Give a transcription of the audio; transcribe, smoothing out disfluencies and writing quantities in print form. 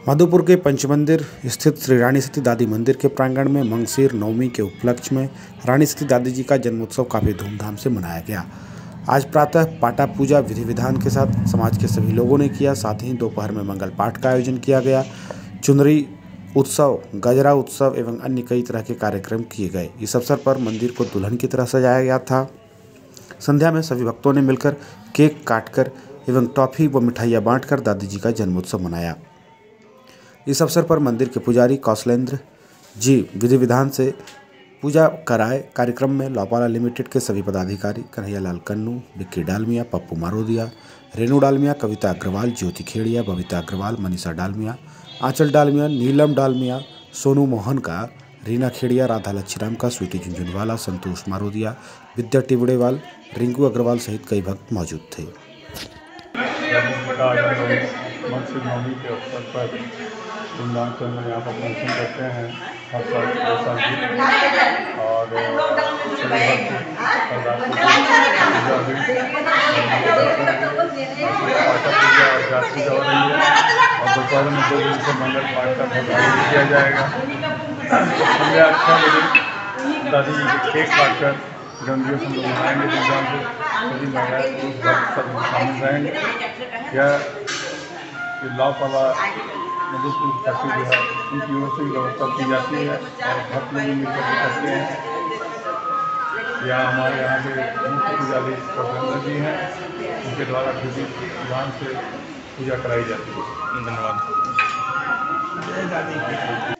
मधुपुर के पंचमंदिर स्थित श्री रानी सती दादी मंदिर के प्रांगण में मंगशीर नवमी के उपलक्ष्य में रानी सती दादी जी का जन्मोत्सव काफ़ी धूमधाम से मनाया गया। आज प्रातः पाटा पूजा विधि विधान के साथ समाज के सभी लोगों ने किया। साथ ही दोपहर में मंगल पाठ का आयोजन किया गया। चुनरी उत्सव, गजरा उत्सव एवं अन्य कई तरह के कार्यक्रम किए गए। इस अवसर पर मंदिर को दुल्हन की तरह सजाया गया था। संध्या में सभी भक्तों ने मिलकर केक काटकर एवं टॉफी व मिठाइयाँ बांटकर दादी जी का जन्मोत्सव मनाया। इस अवसर पर मंदिर के पुजारी कौशलेंद्र जी विधि विधान से पूजा कराए। कार्यक्रम में लौपाला लिमिटेड के सभी पदाधिकारी कन्हैया लाल कन्नू, विक्की डालमिया, पप्पू मारोदिया, रेणु डालमिया, कविता अग्रवाल, ज्योति खेड़िया, बबीता अग्रवाल, मनीषा डालमिया, आंचल डालमिया, नीलम डालमिया, सोनू मोहन का, रीना खेड़िया, राधा लच्छीराम का, स्वीटी झुंझुनवाला, संतोष मारोदिया, विद्या टिबड़ेवाल, रिंकू अग्रवाल सहित कई भक्त मौजूद थे। मंगशीर नवमी के अवसर पर धूमधाम से हम यहाँ पर फंक्शन करते हैं हर साल 2 साल की। और पूजा और जात पूजा हो रही है और दोपहर में 2 बजे से मंगल पाठ का भोग आयोजित किया जाएगा। संध्या 6 बजे दादी जी केक काट कर जन्मदिवस हम लोग मनाएंगे धूमधाम से। सभी महिलाएं पुरुष सब शामिल रहेंगे। यह लौपाला मधुपुर तहसील जो है उनकी ओर से व्यवस्था की जाती है और भक्त लोग मिलकर करते हैं। यहाँ हमारे यहाँ के मुख्य पुजारी कौशलेंद्र जी हैं, उनके द्वारा विधि विधान से पूजा कराई जाती है। धन्यवाद।